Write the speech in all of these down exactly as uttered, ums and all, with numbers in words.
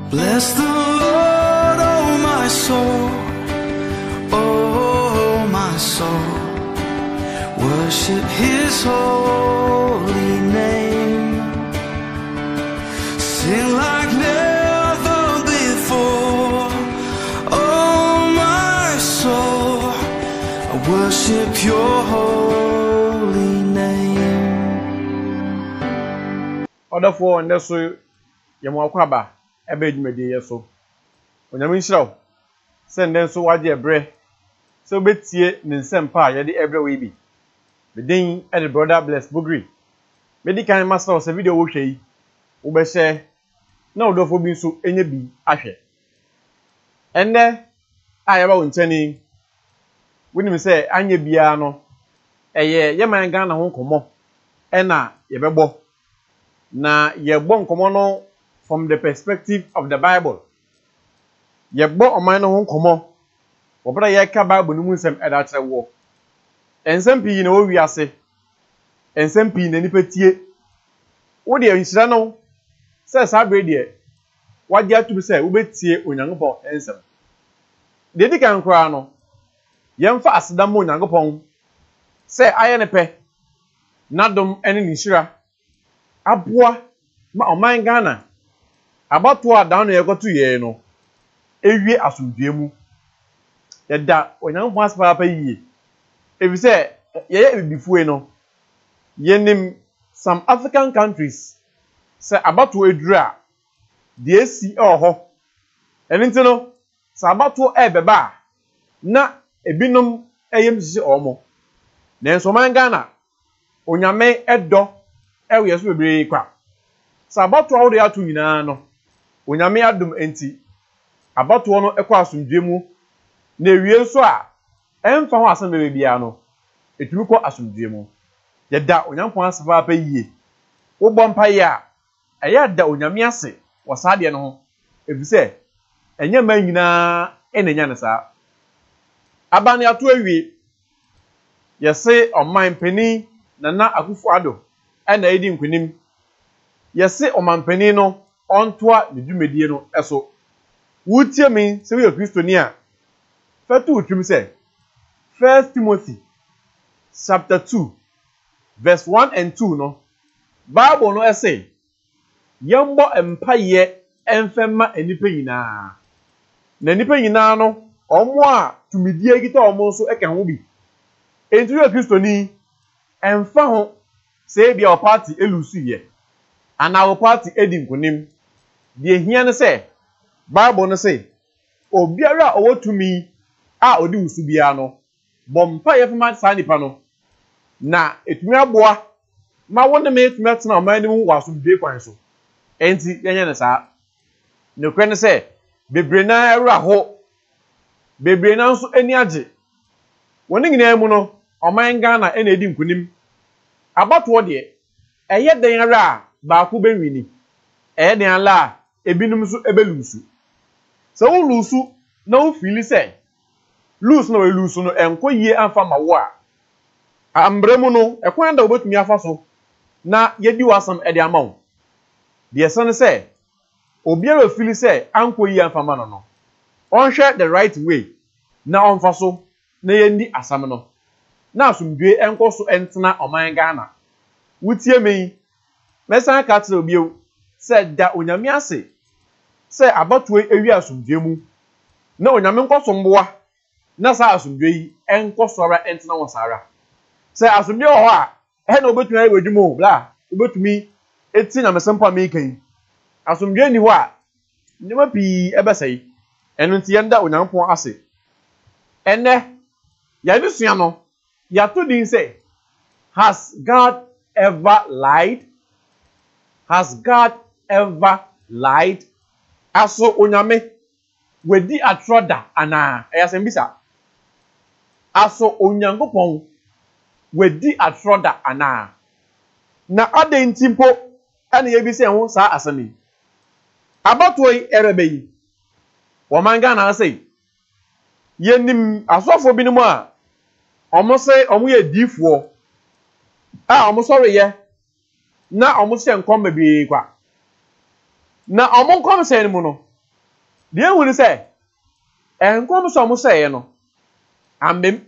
Bless the Lord, oh my soul, oh my soul. Worship His holy name. Sing like never before, oh my soul. I worship Your holy name. Order for and that's so Yamakwaba. Ebe dwumadi yeso onyame nhiraw send den so wage ebre so betie ne nsempa ye de ebre we bi bedin e de brother Bless Bugri medical master o se video wo hwe yi wo be share na odofo bi so enye bi ahwe enne ayaba wo nchani woni se anye bia no eye ye man Ghana ho nkomo e na ye bebo na ye gbo nkomo no from the perspective of the Bible. Yebo oman no nkomo. Obra ye ka Bible no mu nsem eda kire wo. Ensem pii na wo wiase. Ensem pii na nipa tie. Wo de nhira no se sa bre de wage atu se wo betie Onyankopon ensem. De di kan kra no yemfa asedam Onyankopon se aye ne pe nadom ene ni nhira aboa ma oman Ghana abato adan ye gotu ye no ewie asomdue mu yeda Onyankopon aspa pa yie efise ye ye bibifue no yenim some African countries say abato edura de esi oho enenti no sa abato ebeba na ebinom eyem sisi omo nenso man Ghana onyame edo ewe so bebre kwa sa abato awo de atu nyina no onyame adum enti abato no ekwa asomdwe mu na ewie nso a emfa ho asem bebe bia no etumi kɔ asomdwe mu yeda Onyankopon asaba pa yie wo bɔ mpa ya ɛyɛ da onyame ase wɔsaade no ho efise enye man nyina enenya ne saa abane ato awie yɛse ɔman pani Nana Akufo-Addo ɛna edi nkunim yɛse ɔman pani no ontoa ne dwumedie no eso wutie mi se we Kristoni a fatu utwim se First Timothy chapter two verse one and two no Bible no ese yembo empaye emfema enipa nyina na enipa nyina no omo a tumidie gita omo so eka ho bi enti we Kristoni emfa ho se bia o party elusu ye ana o party edi nkunim de hia ne se Bible no se obiara owotumi a odi usu bia no bompa ye fema sa nipa no na etumi aboa ma wonne me etumi atena omani mu waso be kwan so enti yenye ne sa ne kwen se bebre na awra ho bebre na nso ani age woni nyina mu no oman Ghana ena edi nkunim abato de eye den ara ba ku benwini eye den ala ebinum so ebelusu so wo lusu na wo fili se lose na we lusu no enko yie amfa ma wo a ambremu no ekwan da obetumi afa so na yedi wasam ede amawo de sene se obiara fili se anko yie amfa ma no no onhwe the right way na onfa so na yendi asam no na asumdwe enko so entena oman Ghana wutie me mesan ka tire obiew se da onyame ase se abatwe ewi asumdwe mu na onyame nkoso mboa na sa asumdwe yi enkoso ara entena wonsara se asumdwe ho a e na obetumi ayi wedwumo bla obetumi eti na mesempa me kan asumdwe ni ho a nyema pi ebesai eno nti yenda onyampon ase ene ya bisua no ya to din say has God ever lied? Has God ever lied? Aso onyame wedi atroda ana eyasembisa aso onyankopon wedi atroda ana na ade ntimpo ene yebise ho sa asani abatoi erebeyi wo manga na say yenim asofo binim a omo say omo ye difuo a omo sori ye na omo se nkom bebi kwa na omo nkom se ni mu no deɛ hu ni sɛ enkom so mo sɛ no ambem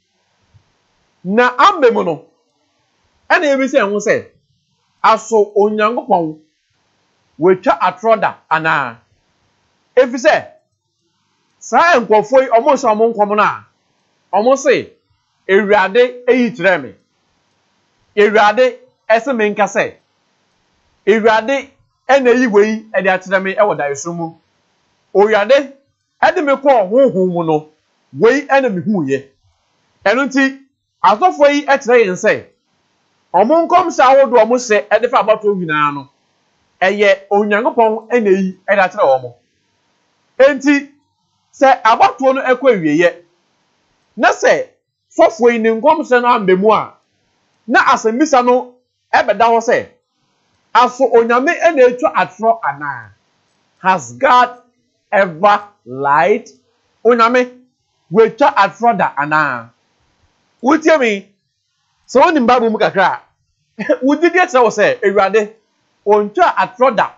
na ambem no ɛna ebi sɛ ho sɛ aso onyankopɔn wetwa atroda ana efi sɛ saa nkɔfo yi ɔmo sɛ ɔmo nkɔm na ɔmo sɛ ewurade eyi kyerɛ me ewurade ɛsɛ me nka sɛ ewurade ɛna eyi wei ɛde akyerɛ me ɛwɔ daeso mu owurade ɛde me kɔ honhom mu no wei ɛna me hu ye ɛno nti asɔfo yi ɛkyerɛ yɛn sɛ ɔmo nkɔm sɛ awodo ɔmo sɛ ɛde fa abato nyinaa no ɛyɛ onyankopɔn ɛna eyi ɛde akyerɛ ɔmo enti sɛ abato no ɛkɔ ewieyɛ na sɛ sɔfo yi ne nkɔm sɛ no ambemu a na asɛmbisa no ɛbɛda hɔ sɛ aso onyame ɛna etwa atoro ana has God ever lied onyame wetwa atoro da ana wotie mi sɛ wɔn nim bible mu kakra wodidi ɛkyerɛ wɔ sɛ ewurade ontwa atoro da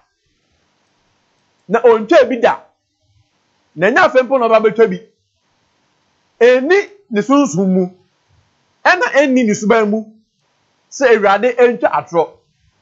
na ontwa bi da na nya afempo na ɔba betwa bi eni ne sunsun mu ɛna eni ne suban mu sɛ ewurade entwa atoro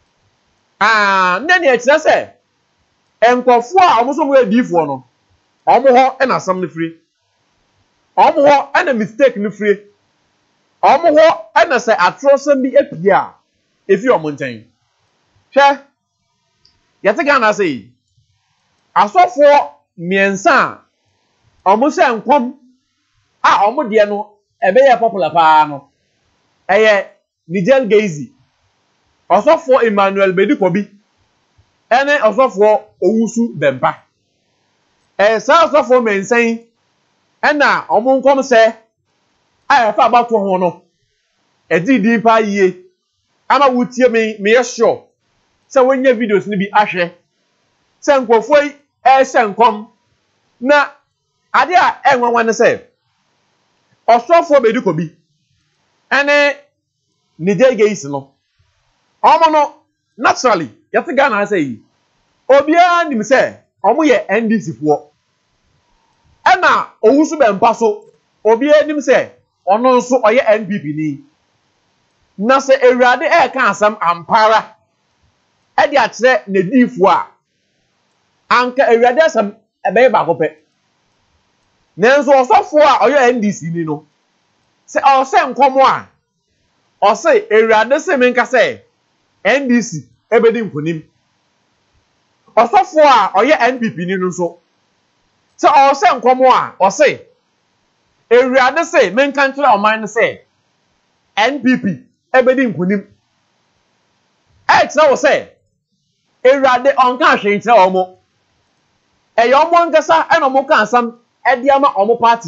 ah nne ne ɛkyerɛ sɛ nkɔfo a ɔmo so mo ediifoɔ no ɔmo hɔ ɛna asɛm no firi ɔmo hɔ ɛna mistake no firi ɔmo hɔ ɛna sɛ atoro sɛm bi apue a efi ɔmo nkyɛn hwɛ yɛte Ghana sɛ yi asɔfoɔ mmiɛnsa a ɔmo hyɛ nkɔm a ɔmo deɛ no ɛbɛyɛ popular paa no ɛyɛ Nigel Geizi ɔsɔfoɔ Emmanuel Bedikobi ɛne ɔsɔfoɔ Owusu Bempa ɛyɛ saa ɔsɔfoɔ mmiɛnsa ɛna ɔmo nkɔm sɛ a yɛfa abato ho no ɛdi din paa yie ama wotie me meyɛ sure sɛ wonye videos no bi ahwɛ sɛ nkɔfoɔ yi ɛhyɛ nkɔm na ade a ɛnwanwa ne sɛ ɔsɔfoɔ Bedikobi ɛne Nigel Geizi no ɔmo no naturally yɛte Ghana sɛ yi obiara nim sɛ ɔmo yɛ N D C foɔ ɛna Owusu Bempa so obiara nim sɛ ɔno nso ɔyɛ N P P ni na sɛ ewurade ɛka asɛm ampara ɛde akyerɛ n'ediifoɔ a anka ewurade asɛm ɛbɛyɛ baako pɛ nanso ɔsɔfoɔ a ɔyɛ N D C ni no sɛ ɔsɛ nkɔmɔ a ɔsɛ ewurade sɛ me nka sɛ N D C ebedi nkonim ɔsɔfoɔ a ɔyɛ N P P ni no nso sɛ ɔsɛ nkɔmɔ a ɔsɛ ewurade sɛ me nka nkyerɛ ɔman no sɛ N P P ebedi nkonim ɛkyerɛ wɔ sɛ ewurade ɔnka ahwɛ nkyerɛ ɔmo ɛyɛ ɔmo nkasa ɛna ɔmo ka asam ɛde ama ɔmo party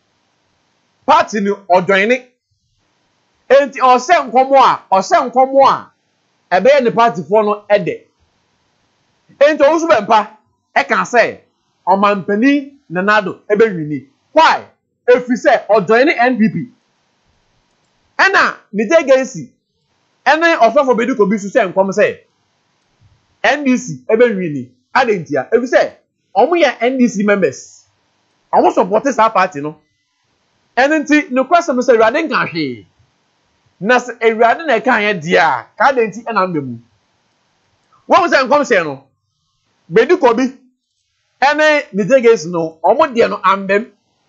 party ni ɔdɔnne enti ɔsɛ nkɔmɔ a ɔsɛ nkɔmɔ a ɛbɛyɛ ne partyfoɔ no ɛdɛ enti Owusu Bempa ɛka sɛ ɔmampani Nanado ɛbɛwini why efi sɛ ɔdɔnne N P P ɛna Nigel Geizi ɛne ɔsɔfoɔ Bedikobi so sɛ nkɔm sɛ N D C ɛbɛwini adentia efi sɛ ɔmo yɛ N D C members ɔmo support saa party no ɛno nti ne kwasɛm sɛ ewurade nka hwee na sɛ ewurade na ɛka yɛ dia ka adenti ɛna mbe mu wɔn sɛ nkɔm sɛ no Bedikobi ɛne Nigel Geizi no ɔmo deɛ no ambem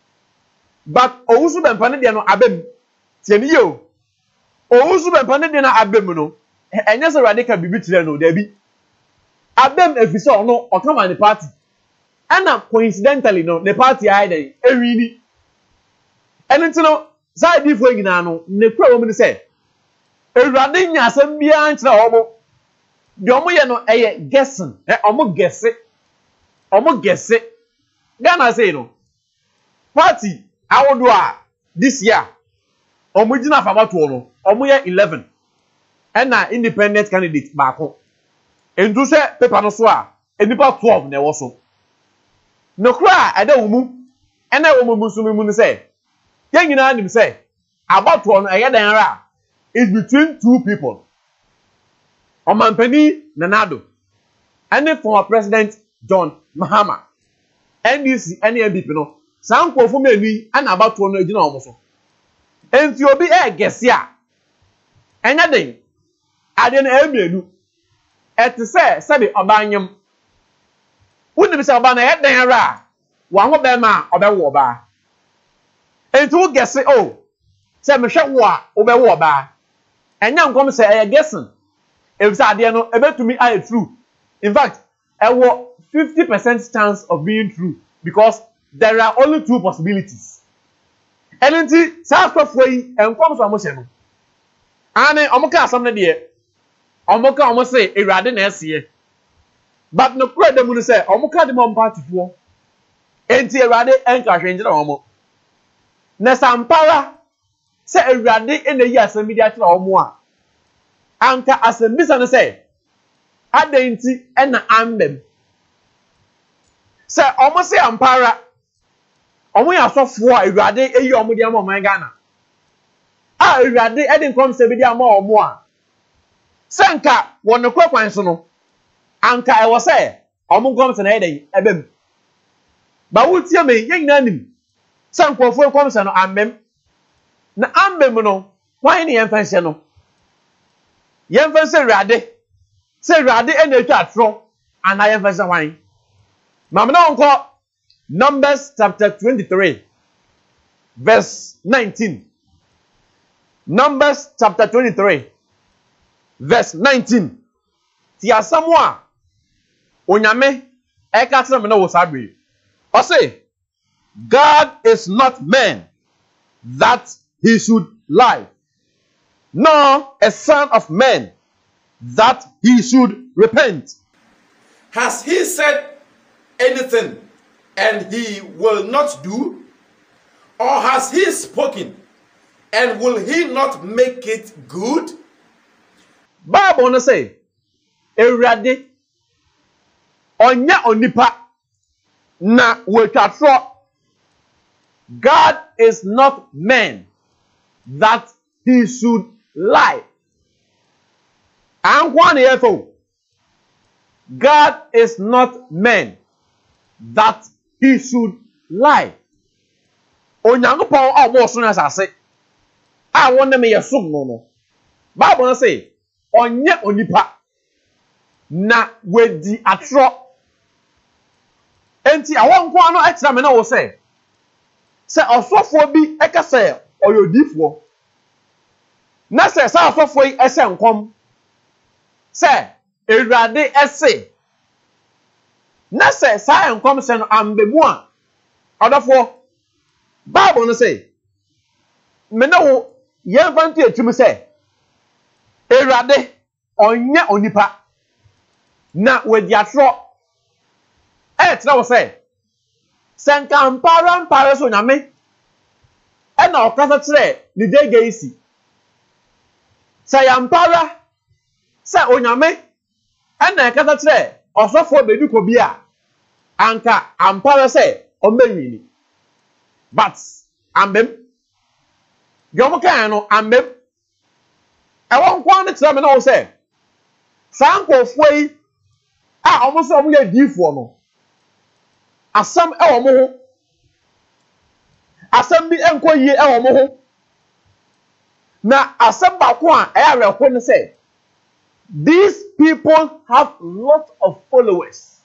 but Owusu Bempa ne deɛ no abem tie ne yo Owusu Bempa ne deɛ no abem no ɛnyɛ sɛ ewurade ka bibi kyerɛ no dabi abem efi sɛ ɔno ɔkama ne party ɛna coincidentally no ne party ayɛ dɛ ewini ɛno nti no saa adiifoɔ nyinaa no ne kura wɔn mu ne sɛ ewurade nya asɛm biara nkyerɛ wɔn deɛ wɔn yɛ no ɛyɛ guessing ɛ wɔn gɛse wɔn gɛse Ghana sɛ no party ahodoɔ a this year wɔn gyina afabatoɔ no wɔn yɛ eleven ɛna independent candidate baako ntu sɛ paper no so a nipa twelve na ɛwɔ so ne kura a ɛda wɔn mu ɛna wɔn mu nso mu ne sɛ yɛn nyinaa nim sɛ abatoɔ no ɛyɛ dan ara is between two people ɔmampani Nanado ɛne former president John Mahama N D C and N D P no saa nkofo menu yi ana abato no agina omo so enti obi e gese a enya den ade na emenu ete se se be obanyem woni bi se oba na ye den ra wa ho be ma obewo oba enti wo gese o se me hwe wo a obewo oba enya nkom se e gesen if say ade no ebetumi aye true in fact e wo fifty percent chance of being true because there are only two possibilities. And then, South way and comes almost no. And then, Omoka some day, Omoka almost say a rather near. But no credit them will say, Omoka the mom party for. And see a rather anchor change the homo. Nesampara say a rather in the years immediately or more. Anchor as a business say, I didn't see and I'm them. Say almost say ampara omo ya sofo a ewrade eyi omo de ama oman Ghana a ewrade e de nkom se bi de ama omo a senka won kwakwan so no anka e wo say omo nkom se na e de ebem ba wutie me yen nanim senko fo nkom se no amem na amem no kwan ne yen fanse no yen fanse ewrade se ewrade e na etwa atro ana yen fanse wan Mamma unko Numbers chapter twenty-three, verse nineteen. Numbers chapter twenty-three, verse nineteen. Tia samwa onyame eka tena me na wo sabre. O say, God is not man that he should lie, nor a son of man that he should repent. Has he said anything and he will not do? Or has he spoken and will he not make it good? Bible no say Ewrade onya onipa na wetwatro. God is not man that he should lie. Ankwa ne yefo. God is not man that he should lie. Onyankopon a mo so na sase a wonne me yesom no no. Bible no say onye onipa na wedi atro. Enti awon kwa no ekira me na wo say se osofo bi ekase oyodifo na se sa osofo yi ese nkom se Ewrade ese na se sa enkom se no ambemu a odofo Bible no say me na wo yemfantu etum se Ewrade onye onipa na wedi atro e tira wo say senka mpara mpara so nyame e na okasa kire ni de geisi say ampara say onyame e na ekasa kire osofo bedu ko bia anka ampara say omewini but ambem yomo kan no ambem e won kwa ne tira me na wo say sanko foi a omo so omo ye difo no asam e wo mo ho asam bi enko yie e wo mo ho na asam ba ko a e awereko ne say these people have lot of followers.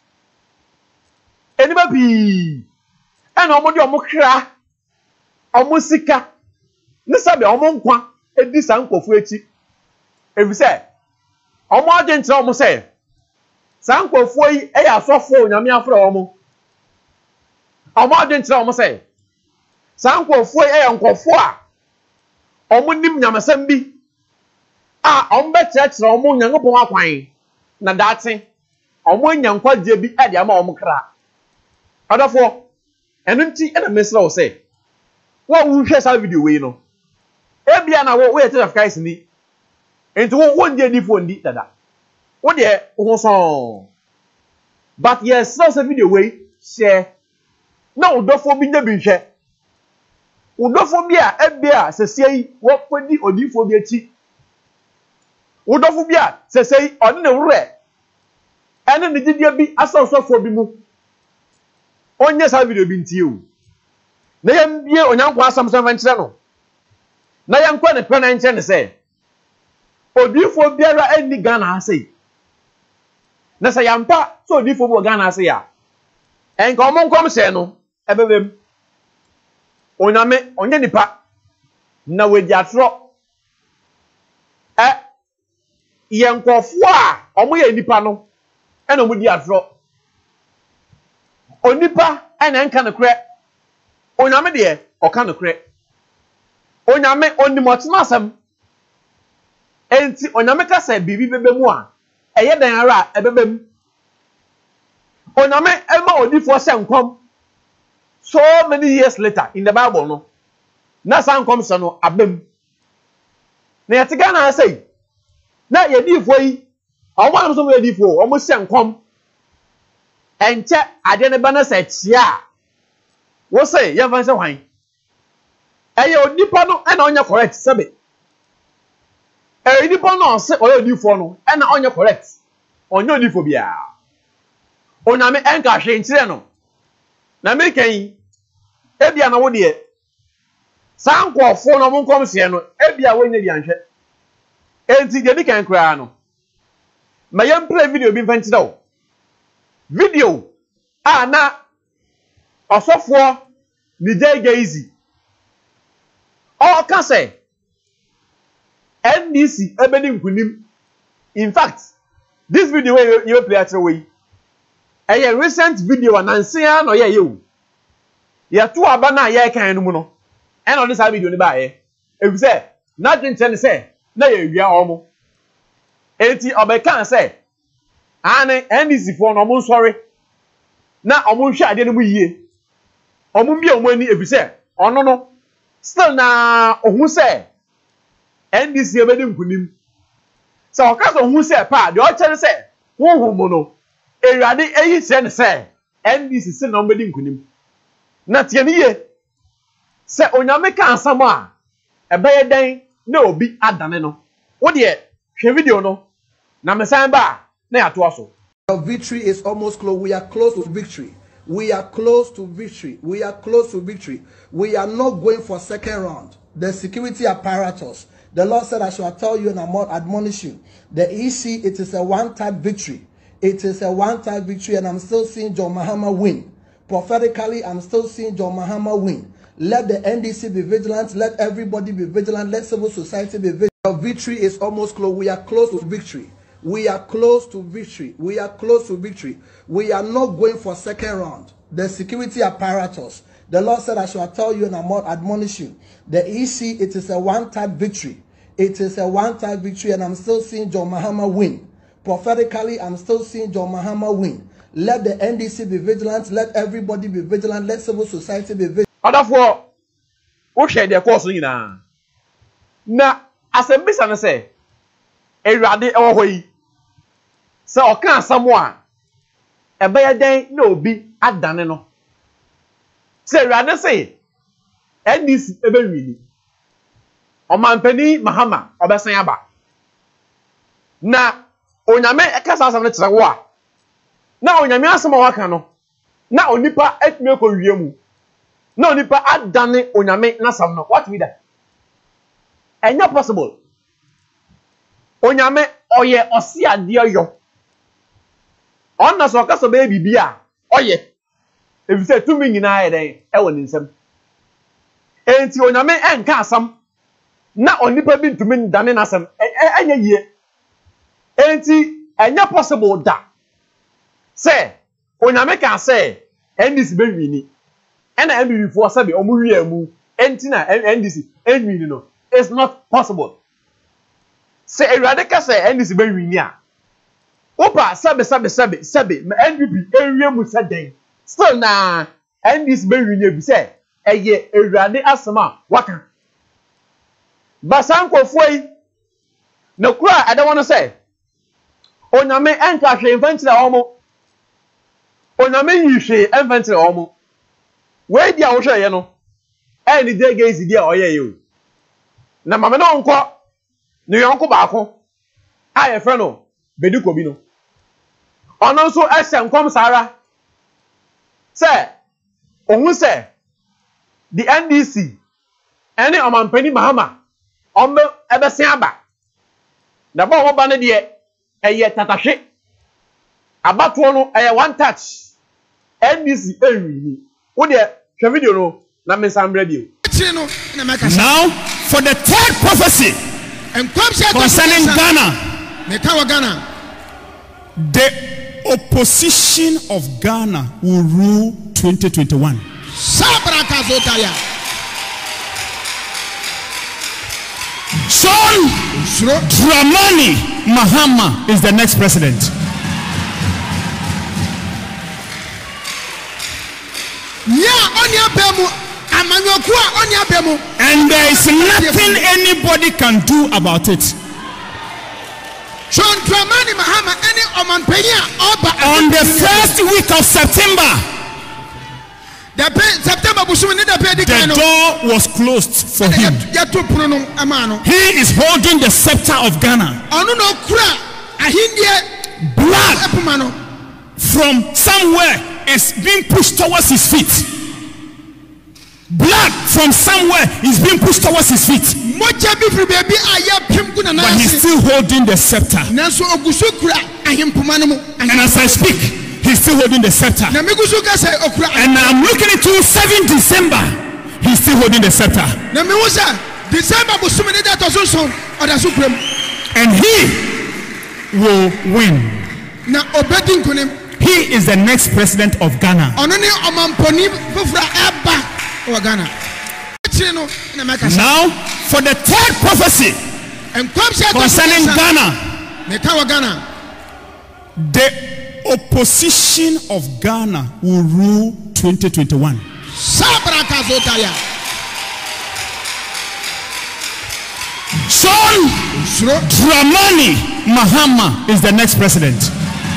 Anybody and omo di omo kra omo sika ne sabe omo nkwa edi sankofu echi ebi say omo agent omo say sankofu yi e ya sofo nyame afro omo omo agent omo say sankofu yi e ya nkofo a omo nim nyamesam bi a omo be chechre omo nyankopon akwan na daate omo nyankwa je bi e de ama omo kra adafo enu nti e na mesra wo say wo wu hwe sa video we no e bia na wo wo ye church of Christ ni enti wo wo ndie di fo ndi dada wo de wo so but yes so sa video we share na udofo bi nya bi hwe udofo bi a e bia sesei wo kwadi odifo bi achi udofo bi a sesei oni ne wure ene ne gidie bi asosofo bi mu onye sa video bi ntie o na yam bie onyankwa asam sam nkyere no na yam kwa ne pɛ na nkyere ne sɛ odifo biara ani Ghana ase na sɛ yampa so odifo bo Ghana ase ya enka omo nkom sɛ no ebebem onyame onye nipa na wedi atro eh yenkofo a omo ye nipa no e na omo di atro onipa ena nka ne kre onyame de o ka ne kre onyame onimotena asem enti onyame ka se bibi bebemu a eye dan ara ebebem onyame ema odifo se nkom so many years later in the Bible no na san kom se no abem na yete Ghana say na yedifo yi omo am so yedifo omo se nkom enche ade ne ba na se chia wo say ye fan se hwan eye onipa no e na onye correct sebe e onipa no se oye odifo no e na onye correct onye odifo bia onyame enka hwe nkire no na me kan ebia na wo de sankofo no mo nkom se no ebia wo nya di anhwe enti de di kan kra no ma yam play video bi mfa nkire wo video a na osofo ni jege easy o ka say N D C ebedi nkunim. In fact this video wey you play at way a recent video anansia no ye ye ya to aba na ye kan no mu no e no this video ni ba ye e say na dwentene say na ye wia omo enti obeka say ane N D C for no mo nsori na omo hwe ade no mu yie omo bia omo ani e say ono no still na ohun say N D C ebedi nkunim so okaso ohun say pa de o chere say honhom no ewade eyi se ne say N D C se na obedi nkunim na tie ne ye se onyame ka ansam a ebeye den na obi adane no wo de hwe video no na mesan ba na ya to aso. Our victory is almost close. We are close to victory. We are close to victory. We are close to victory. We are not going for second round. The security apparatus. The Lord said, I shall tell you and admonish you. The E C, it is a one-time victory. It is a one-time victory, and I'm still seeing John Mahama win. Prophetically, I'm still seeing John Mahama win. Let the N D C be vigilant. Let everybody be vigilant. Let civil society be vigilant. Our victory is almost close. We are close to victory. We are close to victory. We are close to victory. We are not going for second round. The security apparatus. The Lord said, I shall tell you and admonish you. The E C, it is a one-time victory. It is a one-time victory, and I'm still seeing John Mahama win. Prophetically, I'm still seeing John Mahama win. Let the N D C be vigilant. Let everybody be vigilant. Let civil society be vigilant. Other for what share their course in na na as a business say Ewurade ewo hoyi se o kan samoa ebe ye den na obi adane no se Ewurade say N D C ebe wini omanpani Mahama obesan aba na onyame ekasa asam ne kire wo a na onyame asam wa kan no na onipa atime ko wiemu na onipa adane onyame nasam no what we that enya possible onyame oye osi ade oyo onna so kaso be bibia oye efise tumi nyina ye den e woni nsem enti onyame enka asam na onipa bi ntumi ndane nasam enya yie enti enya possible da say onyame kan say N D C be wini ena N D C for sabe omu wi amu enti na N D C enwini no it's not possible. Say Ewurade ka say N D C be wini a opa sabe sabe sabe sabe N D P enwie mu saden still na N D C be wini e bi say eye Ewurade asema waka basan kofuai na kura I don't want to say onyame enka hwe infantile omo onyame yihwe infantile omo we dia wo hwe ye no e ni de gaze dia oye ye o na mama no nko ni yonko baako a ye fre no bediko bi no ono so ehye nkom sara se ohun say the N D C any Omampani Mahama ombe ebese aba na ba ho ba ne de eye tatahwe abato no eye one touch N D C ewi ni wo de hwe video no na mensambre bio. Now for the third prophecy concerning Ghana, the opposition of Ghana will rule twenty twenty-one. John Dramani Mahama is the next president. And there is nothing anybody can do about it. On the first week of September, the door was closed for him. He is holding the scepter of Ghana. Blood from somewhere is being pushed towards his feet. Blood from somewhere is being pushed towards his feet. But he's still holding the scepter. And as I speak, he's still holding the scepter. And I'm looking into seventh December. He's still holding the scepter. And he will win. He is the next president of Ghana. Now, for the third prophecy concerning Ghana, the opposition of Ghana will rule twenty twenty-one. John Dramani Mahama is the next president.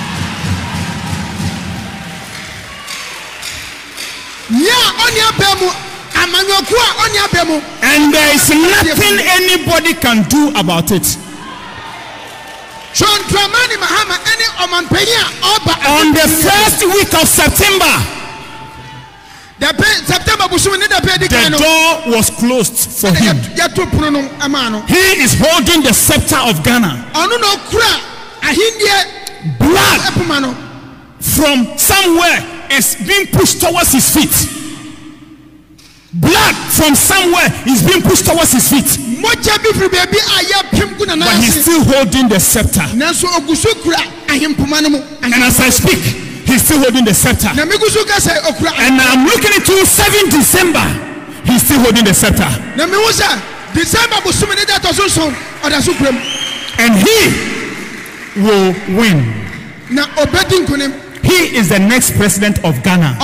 And there is nothing anybody can do about it. On the first week of September, the door was closed for him. He is holding the scepter of Ghana. Blood from somewhere is being pushed towards his feet. Blood from somewhere is being pushed towards his feet. But he's still holding the scepter. And as I speak, he's still holding the scepter. And I'm looking into seventh December. He's still holding the scepter. And he will win. He is the next president of Ghana.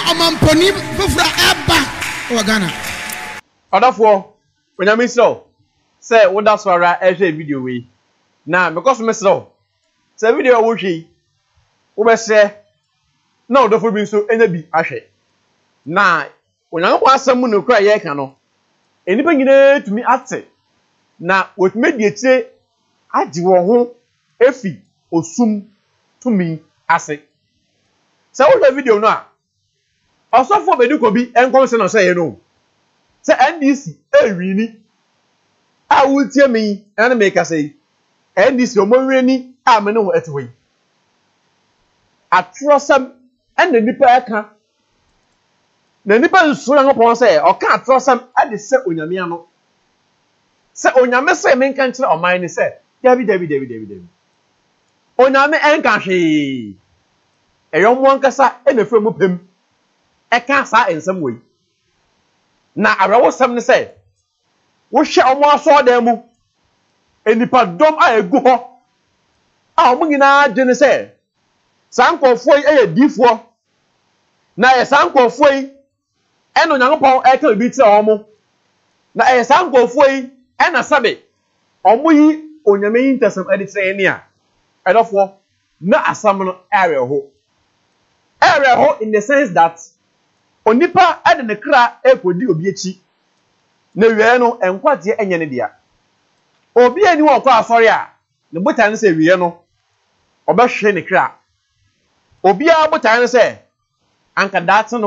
Odafo, when I miss so, say what that's why I share video we. Now because we miss so, say video we see, we say now the food being so energy ashe. Now when I want someone to cry here cano, anything to me ate. Now what made you say, I do home, efi osum to me ase. So what the video now? Also for me could be encouraging say you know. Say N D C eh really. I will tell me and make us say N D C o mo reni a me no etwe. Atrosam and the nipa aka. Na nipa nso yan opon say o ka atrosam e de se onyame ano. Say onyame say me nka nkire o man ni say David David David David David. Onyame enka hwe. Eyo mo nkasa e na fremu pem. Eka sa ensem we na arewo sam ne say wo hwe omo aso dan mu enipa dom a egu ho a omo nyina gye ne say sankofo yi eye difo na ye sankofo yi eno nyankopon eka bi tire omo na ye sankofo yi ena sabe omo yi onyame yi ntasam ade tire ni a edofo na asam no area ho area ho in the sense that onipa ade ne kra ekodi obi echi na wiye no enkwate enye ne dia obi ani wo kwa afori a ne botan se wiye no obehwe ne kra obi a botan se anka dat no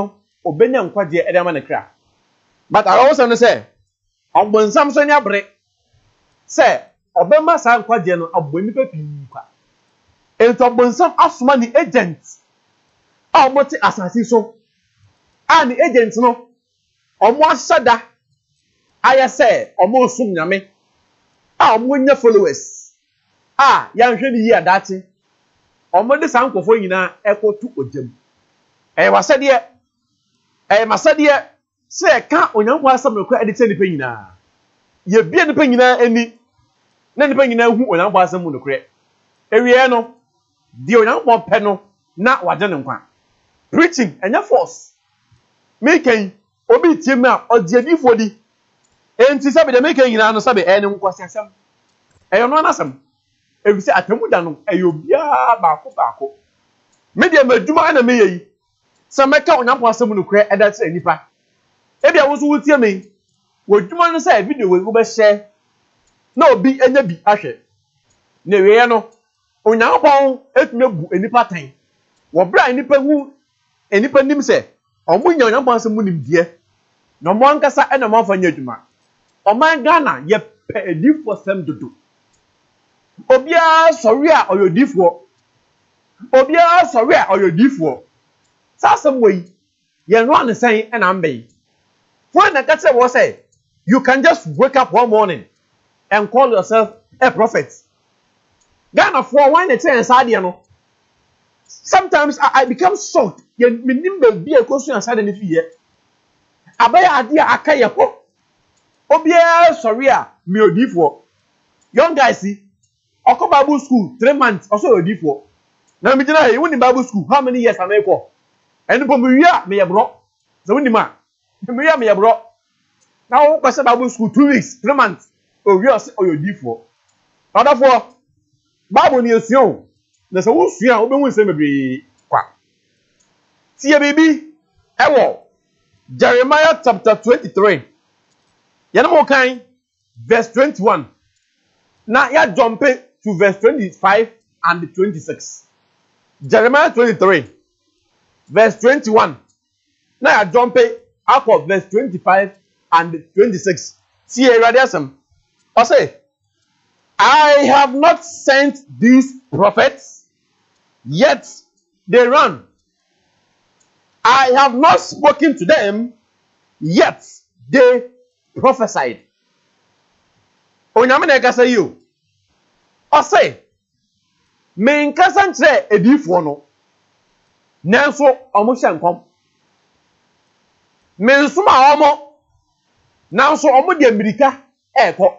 obenya nkwagye edama ne kra but I also know say ogbonsam so nya bre say obema sa nkwagye no aboni papi kwa ento ogbonsam asoma ni agent a omoti asasi so a ni agent no omo asada aya say omo sum nyame a omo nya followers a ya nhwe ni yi adachi omo de sankofo nyina ekotu ojam eh wasade eh masade se ka onyankwa asam no kwa edite nipa nyina ye bia nipa nyina ani na nipa nyina hu onyankwa asam mu no kre ewie no di onyankwa pe no na wade ne nkwa preaching enya force making obi tie a odiadifo di enti sabe de making nyina no sabe eh ne nkwasi asam eh no anasam ebise atamuda no eyobia baako baako media maduma na meyi sameka onyankwa asam no kre edate nipa ebia wo so wutie me woduma no say video we go be share na obi enya bi ahwe na ewe no onyankwa etumi bu enipa tan wo bra enipa hu enipa nim say omunya onyankwa asam nim die na mo ankasa ena mo afanya adwuma oman Ghana ye pe edifo sem dodo obia sori a oyodifo obia sori a oyodifo sasem wey ye no an sen ena mbe when the catcher was say you can just wake up one morning and call yourself a prophet Ghana for when they say inside you know sometimes I, I become shocked ye minimbe bi e kosu inside any fear abaya ade akaye ho obia sori a me odifo young guys see oko Bible school three months also odifo na me gina e woni Bible school how many years am I ko eni po me wia me ye bro so woni ma me wia me ye bro na wo kwase Bible school two weeks three months o wi ose oyodifo otherefore Bible ni esuo na so wo sua wo be hu se mebre kwa tie bibi ewo Jeremiah chapter twenty-three yana mo kan verse twenty-one na ya jump to verse twenty-five and twenty-six Jeremiah twenty-three verse twenty-one na ya jump up of verse twenty-five and twenty-six see erade asem o say I have not sent these prophets yet they run I have not spoken to them yet they prophesied onyame na kasa you o say men kasa ntre edifo no nanso omo hyankom men suma omo nanso omo de America eko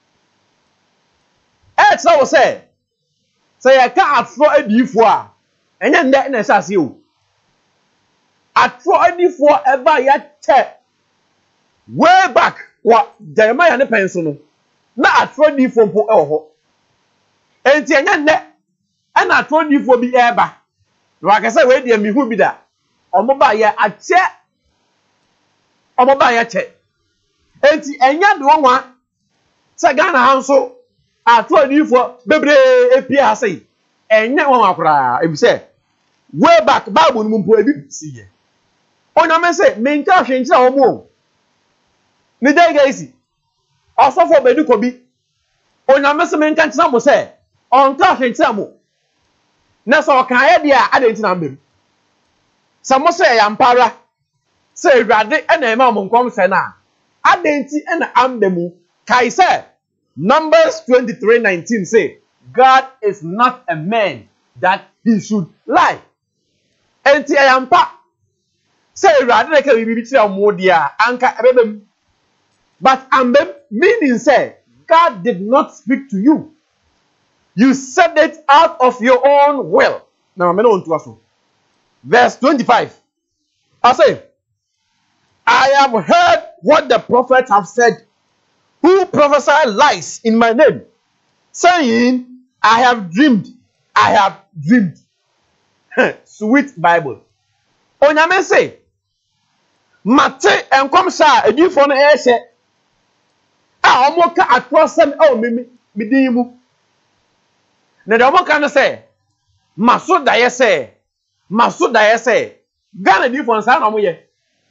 e tsa wo say say ya ka afro edifo a enya nde na sa se o afro edifo eba ya te way back wa Jeremiah ne penso no na afro edifo mpo e wo ho enti enya nde ana afro edifo bi eba wa ka say we de mi hu bi da omo ba ya ache omo ba ya che enti enya de wonwa se Ghana hanso afro edifo bebre epia asai enya wonwa akura ebise way back Bible no mpo ebi siye onyame se menka hwe nkyira omo ni dai gaisi osofo bedi ko bi onyame se menka nkyira mo se onka hwe nkyira mo na so kan ye dia adenti na mbem se mo se ya mpara se ewrade ena ema mo nkom se na adenti ena ambemu kai se Numbers twenty-three nineteen say God is not a man that he should lie enti ayampa say ewrade na ka bibi tira mo dia anka ebebem but ambem meaning say God did not speak to you. You said it out of your own will. Now, I'm going to ask you. Verse twenty-five. I say, I have heard what the prophets have said, who prophesy lies in my name, saying, I have dreamed, I have dreamed. Sweet Bible. Onyame say, Mate enkom sa edifo no ehye. A omo ka atrosem e o memi midin mu. Na de omo ka no say, maso da ye say, maso da ye say. Ghana edifo nsa na omo ye.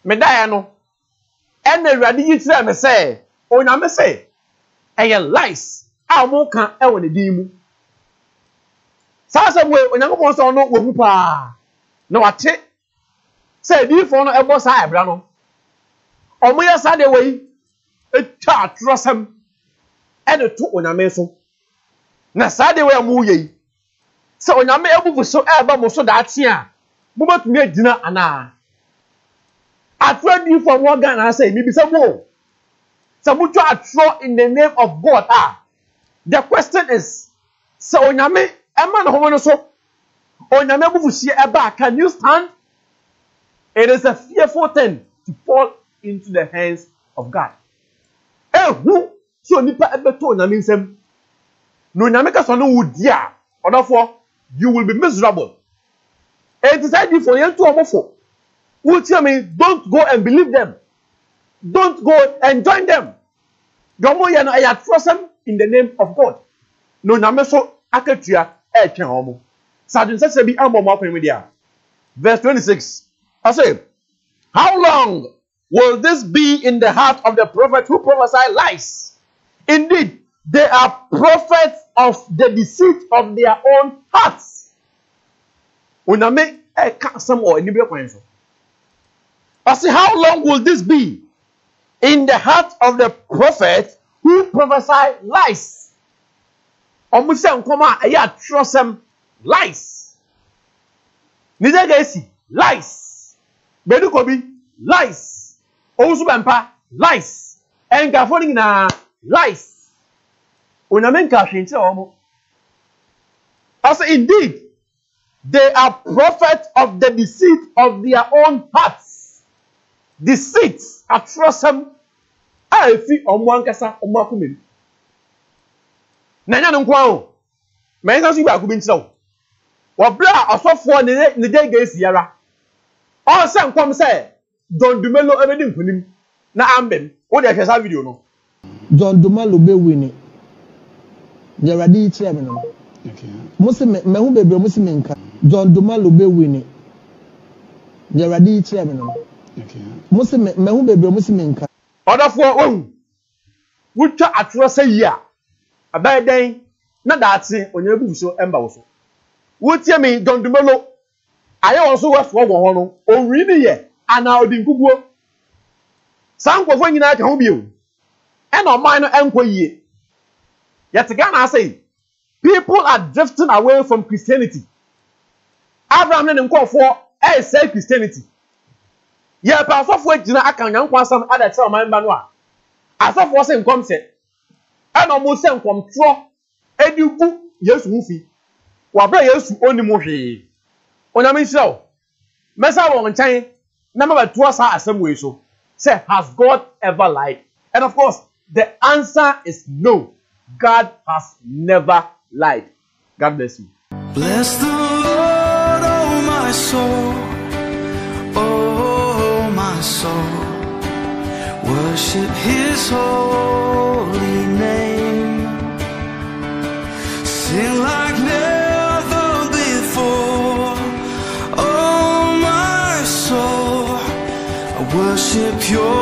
medaya no ene awurade yi tire me say onyame say eye lies a mo kan e woni din mu sa sa we onyankopon so no wohu pa na wate say di fo no ebo sa ebra no omo ya sa de we etwa atrosam ene to onyame so na sa de we amu ye say onyame ebubu so eba mo so da ate a mo batumi agina ana atro di fo mo ga na say mi bi say mo say mo twa atro in the name of God. Ah, the question is, so onyame ema na ho no so onyame bufusie eba, can you stand? It is a fearful thing to fall into the hands of God. Eh who so nipa ebeto onyame nsem no onyame ka so no wudia odofo you will be miserable. It is ID for you to omofo. Who tell me don't go and believe them, don't go and join them. Domo ya no aya trust them in the name of God. No nyame so akatua e twen omo. Sadun sese bi ambo mo apan media. Verse twenty-six. I say, how long will this be in the heart of the prophet who prophesy lies? Indeed, they are prophets of the deceit of their own hearts. Uname e ka some or anybody kwan so. I say, how long will this be in the heart of the prophet who prophesy lies? Omuse nkoma eya trust them lies. Nija gesi lies. Bedu kobi lies. Ousu bampa lies. Enka foni na lies. Uname nka hwenti omo. I say, indeed, they are prophets of the deceit of their own hearts. Deceit atrosam a efi omo ankasa omo akumem. Na nya nkwa o. Me nka so bi akubi ntirawo. Wo bra osofo ne ne de gesi yara. O se nkom se John Dumelo ebedi nkunim na ambem. Wo de hwesa video no. John Dumelo be wini. The radi tire me no. Okay. Musi me me hu bebre musi me nka. John Dumelo be wini. The radi tire me no. Okay. Musi me me hu bebre musi me nka. Odafo ohu. Wutwa atro se yi a. Abai den na daate onye bu so emba wo so. Wotie me John Dumelo. Aye wo so wefo wo ho no. Onwi ni ye ana odi nkuguo. Sankofo nyina ka ho bio. E na oman no enko yie. Yet Ghana say people are drifting away from Christianity. Abraham ne nkofo e say Christianity. Ye pa asofo agina aka nyankwa asam ada che oman ba no a. Asofo se nkom se. E na mo se nkom tro edigu Yesu hufi. Wa bra Yesu oni mo hwe. Onyame hirawo. Mesa wo nchan na ma ba to asa asem we so. Say, has God ever lied? And of course, the answer is no. God has never lied. God bless you. Bless the Lord, oh my soul, oh my soul. Worship His holy name. Sing like never before, oh my soul. I worship Your